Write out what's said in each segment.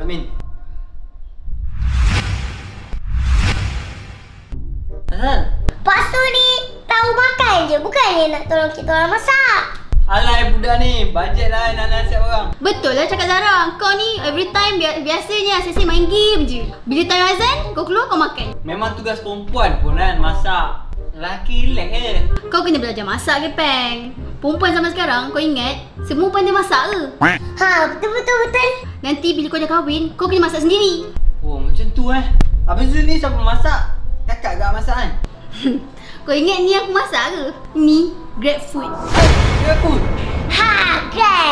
Min. Hasan. Pak Su ni tahu makan je, bukannya nak tolong kita orang masak. Alai budak ni, bajet lah nak nasihat orang. Betul lah cakap Zara. Kau ni every time biasanya asyik main game je. Bila time azan, kau keluar kau makan. Memang tugas perempuan pun kan masak. Lelaki relax je. Kau kena belajar masak ke, Peng? Perempuan zaman sekarang, kau ingat, semua pandai masak ke? Ha, betul. Nanti bila kau dah kahwin, kau kena masak sendiri. Oh, macam tu Abang Zul ni siapa masak? Kakak gak masak kan? Kau ingat ni aku masak ke? Ni Grab Food. Dia aku. Ha, Grab.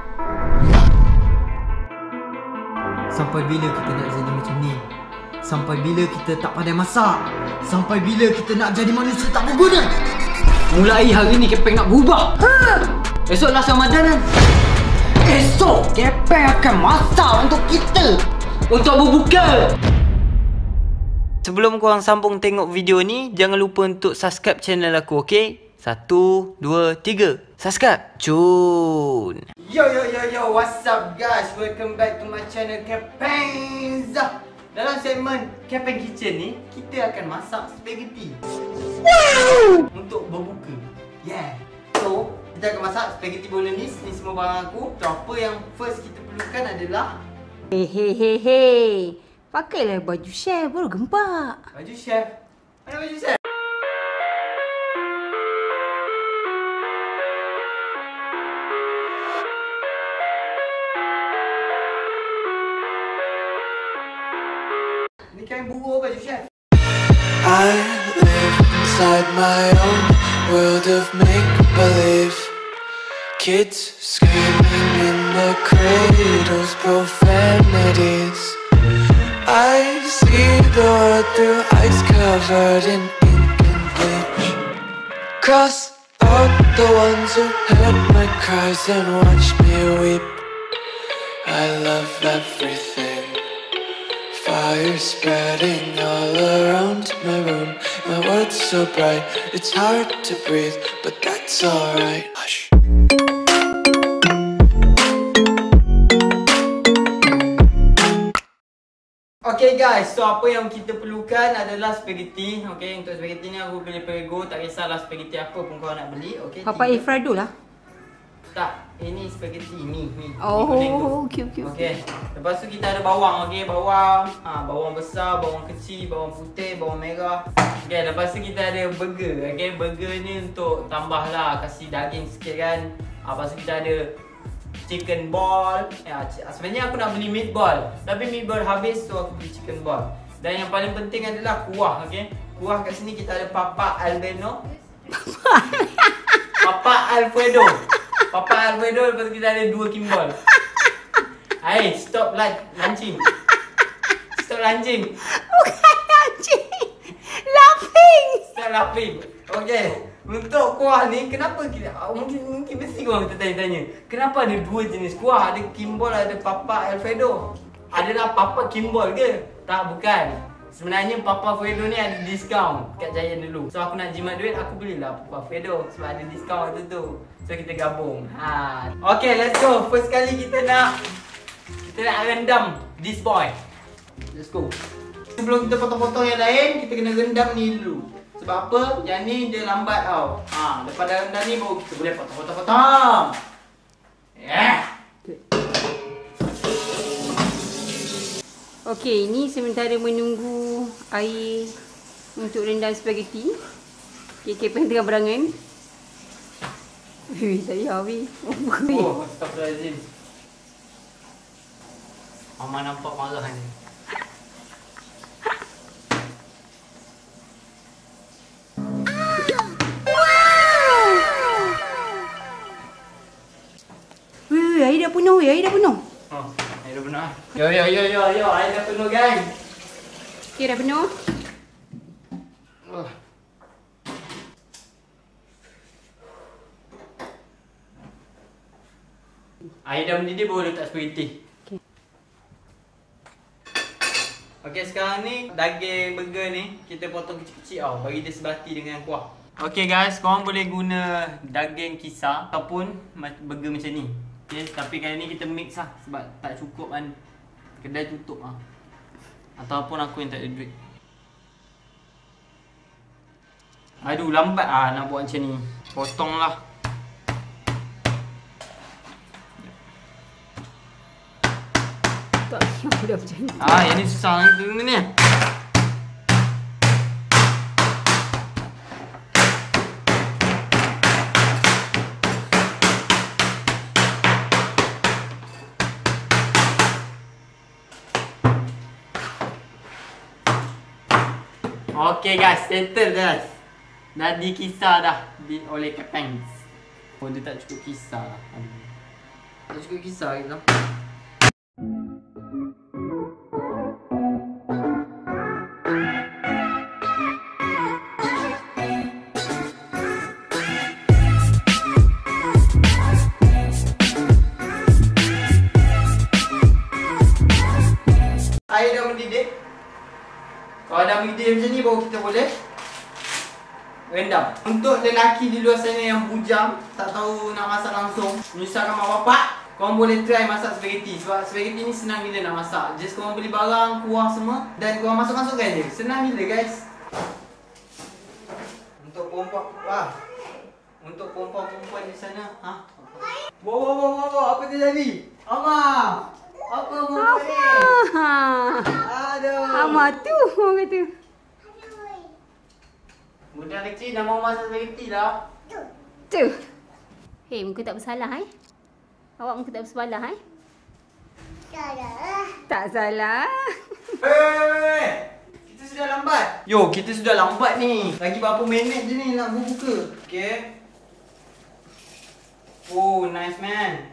Sampai bila kita nak jadi macam ni? Sampai bila kita tak pandai masak? Sampai bila kita nak jadi manusia tak berguna? Mulai hari ni Kepeng nak berubah. Esok last Ramadan kan? Esok Kepeng akan masak untuk kita. Untuk berbuka. Sebelum korang sambung tengok video ni, jangan lupa untuk subscribe channel aku, okey? 1, 2, 3. Subscribe. Cun. Yo, what's up guys? Welcome back to my channel Kepeng. Dalam segmen Kepeng Kitchen ni, kita akan masak spaghetti untuk berbuka. Yeah. So, kita akan masak spaghetti bolognese. Ni semua barang aku. So, apa yang first kita perlukan adalah Hei. Pakailah baju chef baru gempak. baju chef. Mana baju chef? Ni kain buruh baju chef. I live inside my own world of make-believe. Kids screaming in the cradles, profanities. I see the world through ice covered in ink and bleach. Cross out the ones who heard my cries and watched me weep. I love everything. Fire spreading all around my room. My world's so bright, it's hard to breathe, but that's alright. Hush. Okay guys, so apa yang kita perlukan adalah spaghetti. Okay, untuk spaghetti ni aku beli Prego. Tak kisahlah spaghetti apa pun kau nak beli. Okay, Papa Alfredo lah. Tak, ini spaghetti ni. Oh, okey. Okay, lepas tu kita ada bawang. Okay, bawang. Bawang besar, bawang kecil, bawang putih, bawang merah. Okay, lepas tu kita ada burger. Okay, burger ni untuk tambah lah, kasih daging sikit kan. Lepas tu kita ada chicken ball. Sebenarnya aku nak beli meatball, tapi meatball habis, so aku beli chicken ball. Dan yang paling penting adalah kuah. Okay, kuah kat sini kita ada Papa Albano. Papa Alfredo. Papa Alfredo. Lepas tu kita ada 2 kimball. Hai, stop launching. Stop launching. Bukan anjing. Laughing. Stop laughing. Okay, untuk kuah ni, kenapa kita mungkin mesti korang tertanya-tanya, kenapa ada 2 jenis kuah? Ada Kimball, ada Papa Alfredo. Adalah Papa Kimball ke? Tak, bukan. Sebenarnya Papa Alfredo ni ada diskaun kat Giant dulu. So aku nak jimat duit, aku belilah Papa Alfredo sebab ada diskaun tu. So kita gabung. Okay, let's go. First kali kita nak rendam this boy. Let's go. Sebelum kita potong-potong yang lain, kita kena rendam ni dulu. Sebab apa? Yang ni dia lambat tau. Lepas dah rendam ni baru kita boleh potong. Yeah. Okey, ni sementara menunggu air untuk rendam spaghetti. Kepeng tengah berangan. Saya Oh, astagfirullahaladzim. Mama nampak marah ni. Air dah penuh, air dah penuh. Air dah penuh. Yo, air dah penuh guys. Okey, dah penuh. Air dah mendidih baru letak spaghetti. Okey, sekarang ni daging burger ni kita potong kecil-kecil tau, bagi dia sebati dengan kuah. Okey guys, korang boleh guna daging kisar ataupun burger macam ni. Okay, tapi kali ni kita mix lah sebab tak cukup kan Kedai tutup ah. Ataupun aku yang tak ada duit. Aduh, lambat ah nak buat macam ni. Potonglah. Tak siap dah macam ni. Yang ni susah ni. Okay guys, settle guys. Dah dikisar dah oleh Kapeng. Oh, dia tak cukup kisar lah. Tak cukup kisar gitu. Air dah mendidih. Kalau dah mendidih macam ni baru kita boleh rendam. Untuk lelaki di luar sana yang bujang, tak tahu nak masak langsung, menyusahkan mak bapak, korang boleh try masak spaghetti. Sebab spaghetti ni senang gila nak masak. Just korang beli barang, kuah semua, dan korang masuk-masukkan je. Senang gila guys. Untuk perempuan, untuk perempuan-perempuan di sana, Wow, apa terjadi? Amar! Apa perempuan ni? Aduh. Amar tu orang kata. Budak kecil dah mau masak spaghetti dah. Tu. Hei, muka tak bersalah Awak muka tak bersalah Salah. Tak salah. Hei! Kita sudah lambat. Yo, kita sudah lambat ni. Lagi berapa minit je ni nak buka. Okay. Oh, nice man.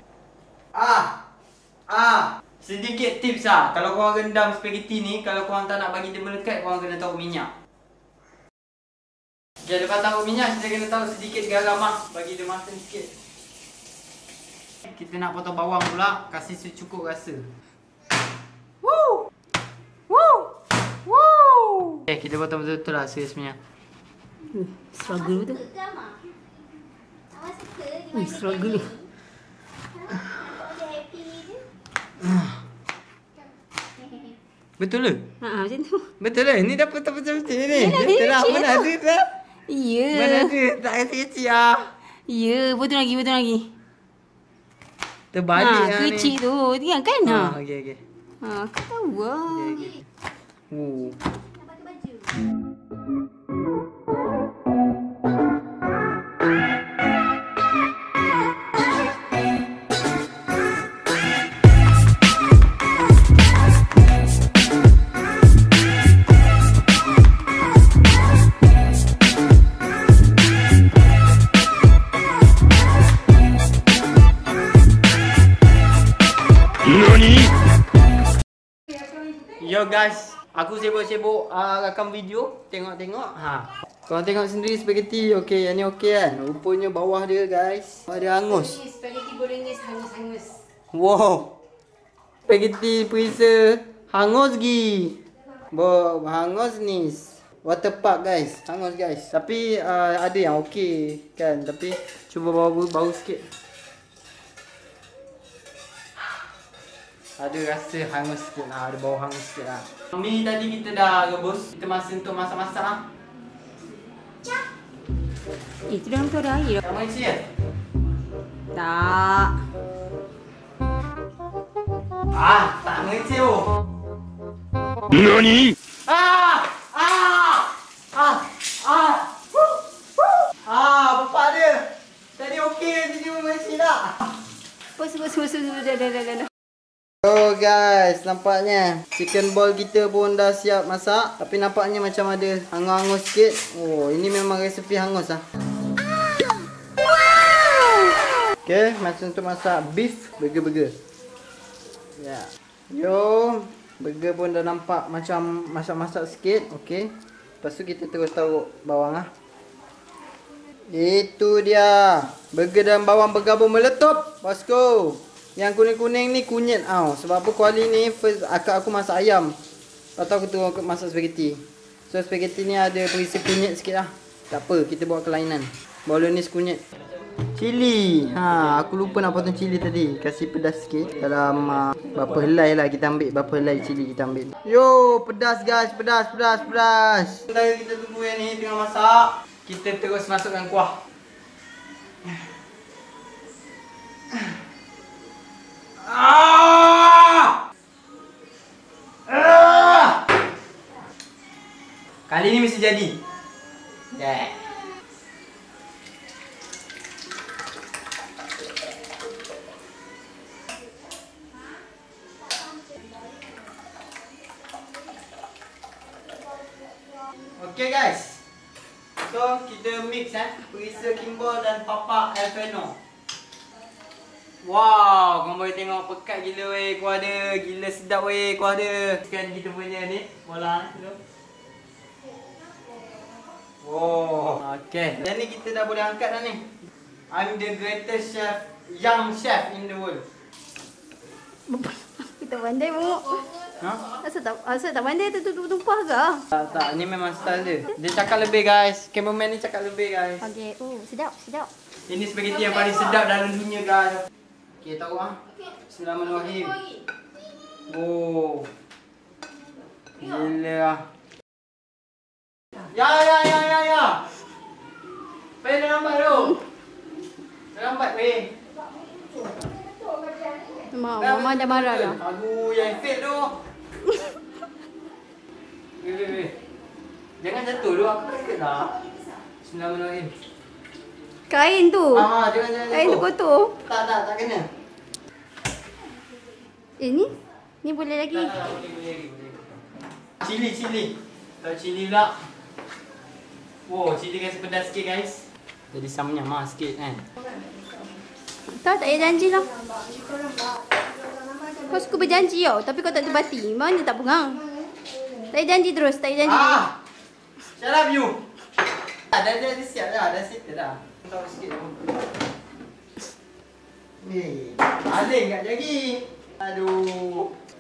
Sedikit tips kalau korang rendam spaghetti ni, kalau korang tak nak bagi dia melekat, korang kena taruh minyak. Okay, lepas taruh minyak, kita kena taruh sedikit garam bagi dia matang sikit. Kita nak potong bawang pula, kasih secukup rasa. Woo! Okay, kita potong betul-betul lah sebenarnya. Struggle betul. Struggle. Betul ke? Macam tu. Betul lah, ni dapat macam ni. Betul lah, mana ada tak? Ya. Mana ada, tak kecil-kecil lah. Ya, betul lagi. Terbalik lah ni. Kecil tu, tinggal kan? Okey. Kau tahu lah. Okay. Oh. Yo guys, aku sibuk-sibuk rakam video, tengok-tengok. Korang tengok sendiri spaghetti. Okey, yang ni okey kan? Rupanya bawah dia guys ada hangus. Spaghetti bolognese hangus-hangus. Wow. Spaghetti freezer hangus gi. Hangus ni. Water park guys. Hangus guys. Tapi ada yang okey kan, tapi cuba bau sikit. Ada rasa hangus sikit lah, ada bau hangus sikit lah. Mi tadi kita dah rebus, kita masa untuk masak-masak lah. Itu dalam tu ada air. Kamu isi ya? Tak. Tak mengisi oh. NANI?! Bapak dia. Tadi okey, jadi mengisi tak? Bos, dah. Oh guys, nampaknya chicken ball kita pun dah siap masak. Tapi nampaknya macam ada hangus-hangus sikit. Oh, ini memang resepi hangus lah. Okay, macam untuk masak beef burger. Ya. Yo, burger pun dah nampak macam masak-masak sikit. Okay. Lepas tu kita terus taruh bawang lah. Itu dia. Burger dan bawang bergabung meletup. Bosku. Yang kuning-kuning ni kunyit tau. Sebab apa kuali ni first akak aku masak ayam. Lepas tu aku turun masak spaghetti. So spaghetti ni ada berisi kunyit sikit lah. Tak apa, kita buat kelainan. Bolognese kunyit. Cili. Aku lupa nak potong cili tadi. Kasih pedas sikit. Dalam berapa helai lah kita ambil. Berapa helai cili kita ambil. Yo, pedas guys. Pedas. Sementara kita tunggu yang ni tengah masak, kita terus masukkan kuah. Kali ni mesti jadi. Okay guys. So kita mix perisa kimball dan papa Alfeno. Wow, korang boleh tengok pekat gila weh kuah dia. Gila sedap weh kuah dia. Kan kita punya ni bola tu. Wow. Okay. Dan ni kita dah boleh angkat dah ni. I'm the greatest chef, young chef in the world. Kita pandai mu. Asal tak pandai tu tumpah ke? Tak, ni memang style dia. Dia cakap lebih guys. Cameraman ni cakap lebih guys. Okey. Oh, sedap. Ini spaghetti yang paling sedap dalam dunia guys. Okay, tahu Bismillahirrahmanirrahim. Oh. Gila lah. Ya. Pen dah lambat tu. Dah lambat weh. Mama dah marah dah. Aduh, yang fail tu. Weh. Jangan jatuh tu, aku takut lah. Bismillahirrahmanirrahim. Kain tu. Jangan jatuh. Kain tu kotor. Tak kena. Ni boleh lagi. Tak, boleh. Cili. Tahu cili pula. Wow, cili kasi pedas sikit guys. Jadi samnya mah sikit kan. Tak payah janji lah. Kau suka berjanji tau, tapi kau tak tepati. Mana tak pegang. Tak payah janji terus, Shut up you. Dah siap dah, dah settle dah. Tahu sikit dah. Ni, aling kat lagi. Aduh.